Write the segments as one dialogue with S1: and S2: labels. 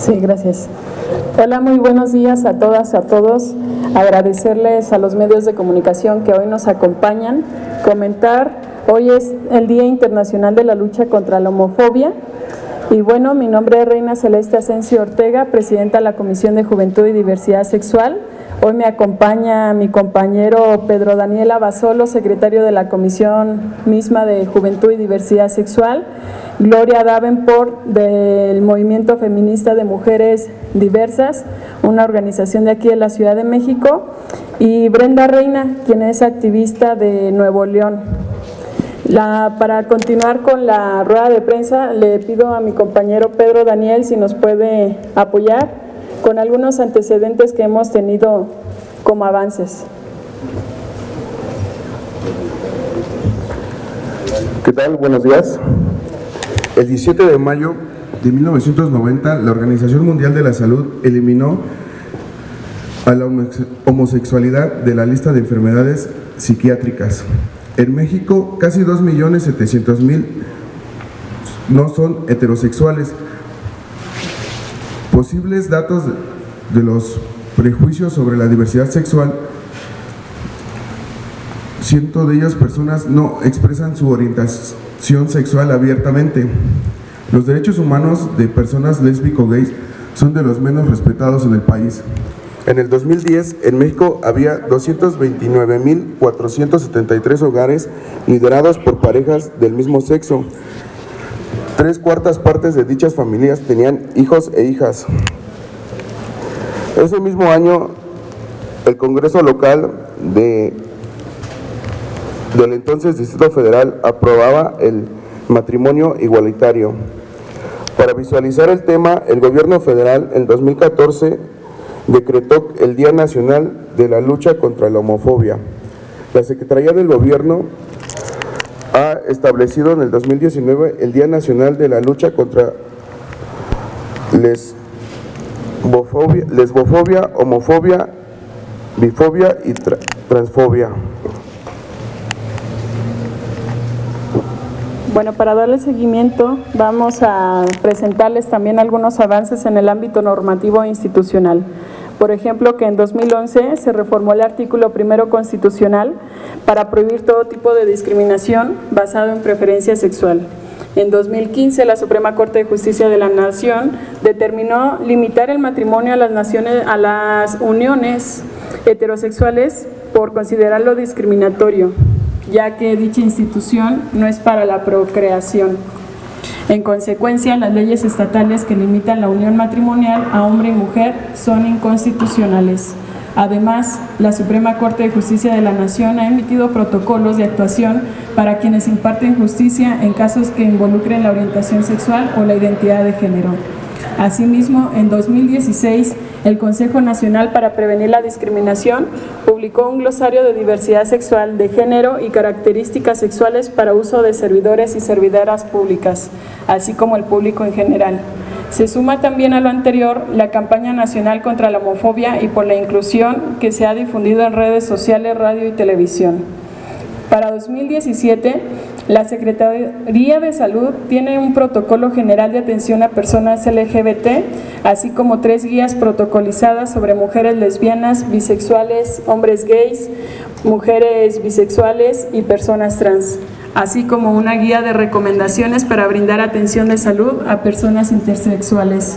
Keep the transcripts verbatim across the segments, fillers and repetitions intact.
S1: Sí, gracias. Hola, muy buenos días a todas, a todos. Agradecerles a los medios de comunicación que hoy nos acompañan. Comentar, hoy es el Día Internacional de la Lucha contra la Homofobia. Y bueno, mi nombre es Reina Celeste Asensio Ortega, presidenta de la Comisión de Juventud y Diversidad Sexual. Hoy me acompaña mi compañero Pedro Daniel Abasolo, secretario de la Comisión misma de Juventud y Diversidad Sexual, Gloria Davenport del Movimiento Feminista de Mujeres Diversas, una organización de aquí de la Ciudad de México, y Brenda Reina, quien es activista de Nuevo León. La, para continuar con la rueda de prensa, le pido a mi compañero Pedro Daniel si nos puede apoyar con algunos antecedentes que hemos tenido como avances.
S2: ¿Qué tal? Buenos días. El diecisiete de mayo de mil novecientos noventa, la Organización Mundial de la Salud eliminó a la homosexualidad de la lista de enfermedades psiquiátricas. En México, casi dos millones setecientos mil no son heterosexuales. Posibles datos de los prejuicios sobre la diversidad sexual: ciento de ellas personas no expresan su orientación sexual abiertamente. Los derechos humanos de personas lésbico-gays son de los menos respetados en el país. En el dos mil diez, en México había doscientos veintinueve mil cuatrocientos setenta y tres hogares liderados por parejas del mismo sexo. Tres cuartas partes de dichas familias tenían hijos e hijas. Ese mismo año, el Congreso local de, del entonces Distrito Federal aprobaba el matrimonio igualitario. Para visualizar el tema, el gobierno federal en dos mil catorce decretó el Día Nacional de la Lucha contra la Homofobia. La Secretaría del Gobierno ha establecido en el dos mil diecinueve el Día Nacional de la Lucha contra lesbofobia, lesbofobia homofobia, bifobia y tra transfobia.
S1: Bueno, para darle seguimiento, vamos a presentarles también algunos avances en el ámbito normativo e institucional. Por ejemplo, que en dos mil once se reformó el artículo primero constitucional para prohibir todo tipo de discriminación basado en preferencia sexual. En dos mil quince, la Suprema Corte de Justicia de la Nación determinó limitar el matrimonio a las, naciones, a las uniones heterosexuales por considerarlo discriminatorio, ya que dicha institución no es para la procreación. En consecuencia, las leyes estatales que limitan la unión matrimonial a hombre y mujer son inconstitucionales. Además, la Suprema Corte de Justicia de la Nación ha emitido protocolos de actuación para quienes imparten justicia en casos que involucren la orientación sexual o la identidad de género. Asimismo, en dos mil dieciséis, el Consejo Nacional para Prevenir la Discriminación publicó un glosario de diversidad sexual, de género y características sexuales para uso de servidores y servidoras públicas, así como el público en general. Se suma también a lo anterior la campaña nacional contra la homofobia y por la inclusión que se ha difundido en redes sociales, radio y televisión. Para dos mil diecisiete, la Secretaría de Salud tiene un protocolo general de atención a personas L G B T, así como tres guías protocolizadas sobre mujeres lesbianas, bisexuales, hombres gays, mujeres bisexuales y personas trans, así como una guía de recomendaciones para brindar atención de salud a personas intersexuales.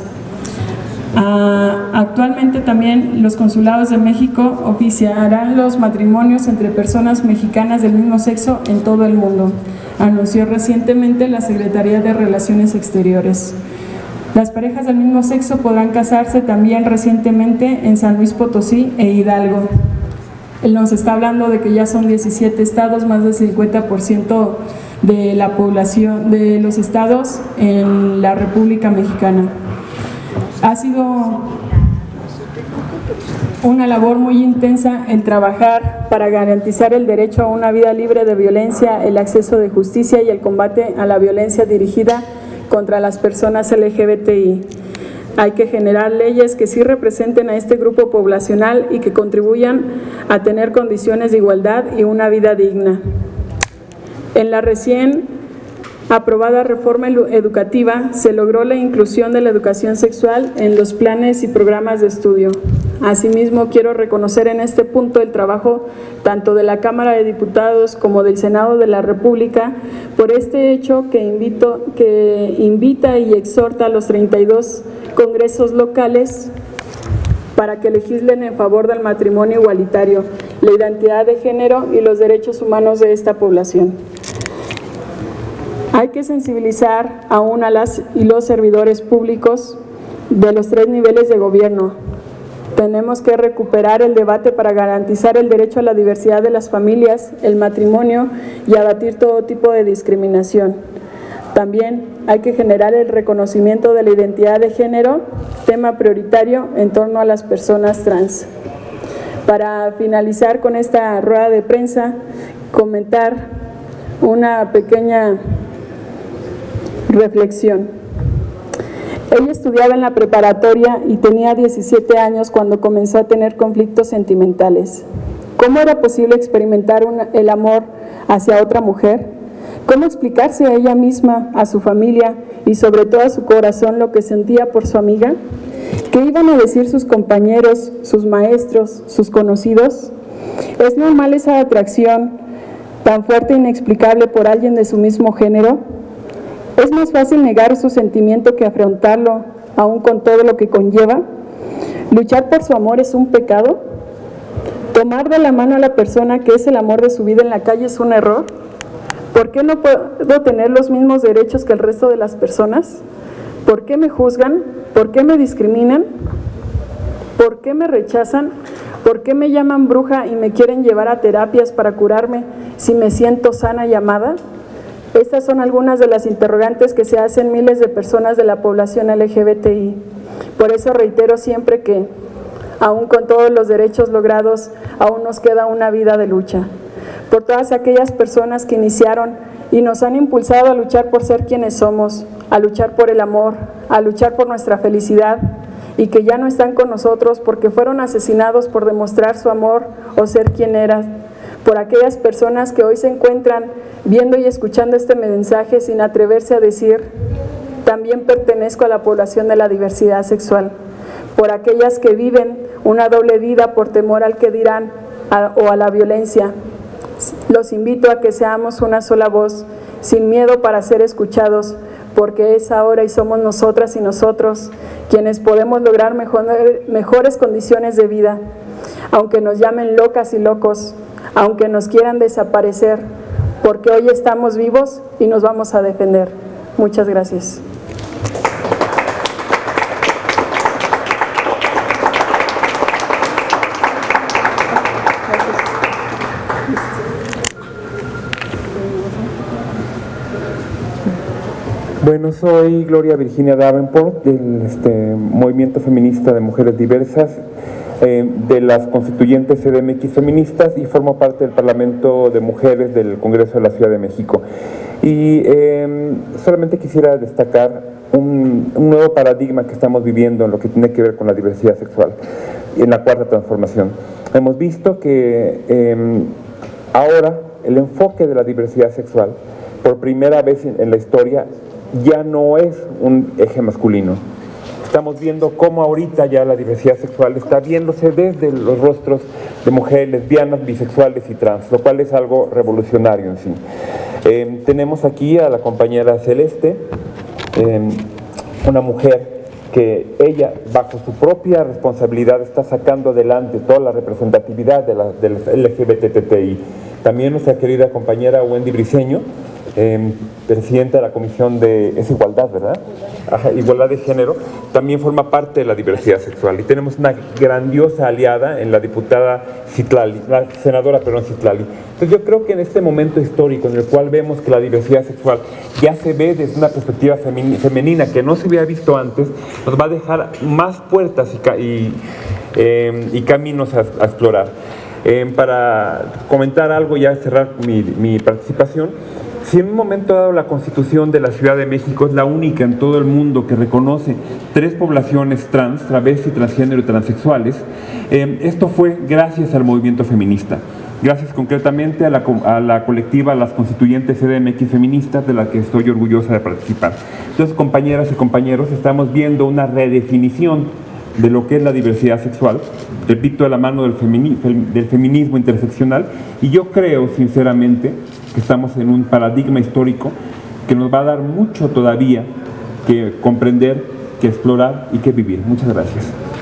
S1: Uh, actualmente también los consulados de México oficiarán los matrimonios entre personas mexicanas del mismo sexo en todo el mundo, anunció recientemente la Secretaría de Relaciones Exteriores. Las parejas del mismo sexo podrán casarse también recientemente en San Luis Potosí e Hidalgo. Él nos está hablando de que ya son diecisiete estados, más del cincuenta por ciento de la población de los estados en la República Mexicana. Ha sido una labor muy intensa el trabajar para garantizar el derecho a una vida libre de violencia, el acceso de justicia y el combate a la violencia dirigida contra las personas L G B T I. Hay que generar leyes que sí representen a este grupo poblacional y que contribuyan a tener condiciones de igualdad y una vida digna. En la recién aprobada reforma educativa, se logró la inclusión de la educación sexual en los planes y programas de estudio. Asimismo, quiero reconocer en este punto el trabajo tanto de la Cámara de Diputados como del Senado de la República por este hecho que, invito, que invita y exhorta a los treinta y dos congresos locales para que legislen en favor del matrimonio igualitario, la identidad de género y los derechos humanos de esta población. Hay que sensibilizar aún a las y los servidores públicos de los tres niveles de gobierno. Tenemos que recuperar el debate para garantizar el derecho a la diversidad de las familias, el matrimonio y abatir todo tipo de discriminación. También hay que generar el reconocimiento de la identidad de género, tema prioritario en torno a las personas trans. Para finalizar con esta rueda de prensa, comentar una pequeña reflexión. Ella estudiaba en la preparatoria y tenía diecisiete años cuando comenzó a tener conflictos sentimentales. ¿Cómo era posible experimentar una, el amor hacia otra mujer? ¿Cómo explicarse a ella misma, a su familia y sobre todo a su corazón lo que sentía por su amiga? ¿Qué iban a decir sus compañeros, sus maestros, sus conocidos? ¿Es normal esa atracción tan fuerte e inexplicable por alguien de su mismo género? ¿Es más fácil negar su sentimiento que afrontarlo, aún con todo lo que conlleva? ¿Luchar por su amor es un pecado? ¿Tomar de la mano a la persona que es el amor de su vida en la calle es un error? ¿Por qué no puedo tener los mismos derechos que el resto de las personas? ¿Por qué me juzgan? ¿Por qué me discriminan? ¿Por qué me rechazan? ¿Por qué me llaman bruja y me quieren llevar a terapias para curarme si me siento sana y amada? Estas son algunas de las interrogantes que se hacen miles de personas de la población L G B T I. Por eso reitero siempre que, aún con todos los derechos logrados, aún nos queda una vida de lucha. Por todas aquellas personas que iniciaron y nos han impulsado a luchar por ser quienes somos, a luchar por el amor, a luchar por nuestra felicidad, y que ya no están con nosotros porque fueron asesinados por demostrar su amor o ser quien eran. Por aquellas personas que hoy se encuentran viendo y escuchando este mensaje sin atreverse a decir, también pertenezco a la población de la diversidad sexual. Por aquellas que viven una doble vida por temor al que dirán a, o a la violencia. Los invito a que seamos una sola voz, sin miedo para ser escuchados, porque es ahora y somos nosotras y nosotros quienes podemos lograr mejor, mejores condiciones de vida, aunque nos llamen locas y locos, aunque nos quieran desaparecer, porque hoy estamos vivos y nos vamos a defender. Muchas gracias.
S3: Bueno, soy Gloria Virginia Davenport, del este, Movimiento Feminista de Mujeres Diversas, eh, de las constituyentes C D M X Feministas, y formo parte del Parlamento de Mujeres del Congreso de la Ciudad de México. Y eh, solamente quisiera destacar un, un nuevo paradigma que estamos viviendo en lo que tiene que ver con la diversidad sexual, en la cuarta transformación. Hemos visto que eh, ahora el enfoque de la diversidad sexual, por primera vez en, en la historia, ya no es un eje masculino. Estamos viendo cómo ahorita ya la diversidad sexual está viéndose desde los rostros de mujeres lesbianas, bisexuales y trans, lo cual es algo revolucionario en sí. Eh, tenemos aquí a la compañera Celeste, eh, una mujer que ella, bajo su propia responsabilidad, está sacando adelante toda la representatividad de la, del L G B T T I. También nuestra querida compañera Wendy Briceño, Eh, presidenta de la Comisión de es Igualdad, ¿verdad? Ajá, Igualdad de Género, también forma parte de la diversidad sexual. Y tenemos una grandiosa aliada en la diputada Citlali, la senadora perdón, Citlali. Entonces yo creo que en este momento histórico en el cual vemos que la diversidad sexual ya se ve desde una perspectiva femenina que no se había visto antes, nos va a dejar más puertas y, y, eh, y caminos a, a explorar. Eh, para comentar algo, ya cerrar mi, mi participación, si en un momento dado la Constitución de la Ciudad de México es la única en todo el mundo que reconoce tres poblaciones trans, travesti, transgénero y transexuales, eh, esto fue gracias al movimiento feminista. Gracias concretamente a la, a la colectiva Las Constituyentes C D M X Feministas, de la que estoy orgullosa de participar. Entonces, compañeras y compañeros, estamos viendo una redefinición de lo que es la diversidad sexual, repito, de la mano del, femini, del feminismo interseccional, y yo creo sinceramente que estamos en un paradigma histórico que nos va a dar mucho todavía que comprender, que explorar y que vivir. Muchas gracias.